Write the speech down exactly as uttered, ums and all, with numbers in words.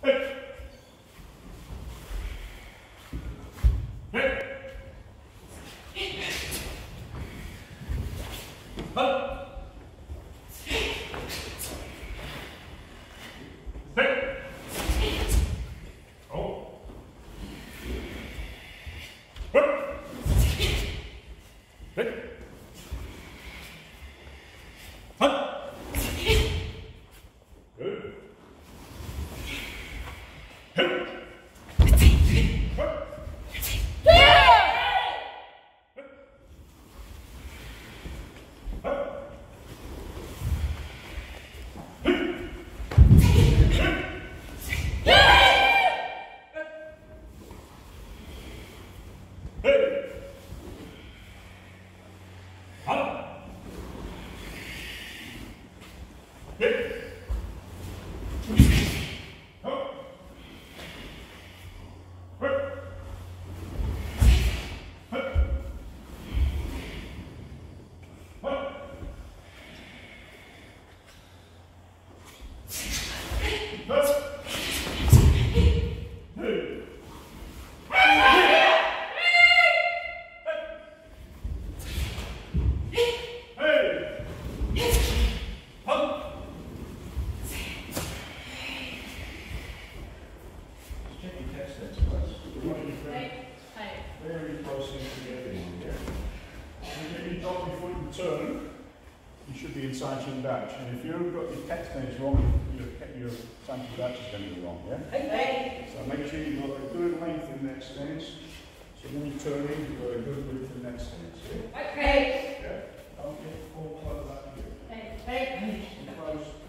Very closely together here. And if you drop your foot and turn, you should be inside your batch. And if you've got your text names wrong, your, your inside your batch is going to be wrong, yeah? Okay. So make sure you've got a good length in that stance. So when you turn in, you've got a good width in that stance, yeah? Okay. Yeah? Don't get all close up here. Okay. Close.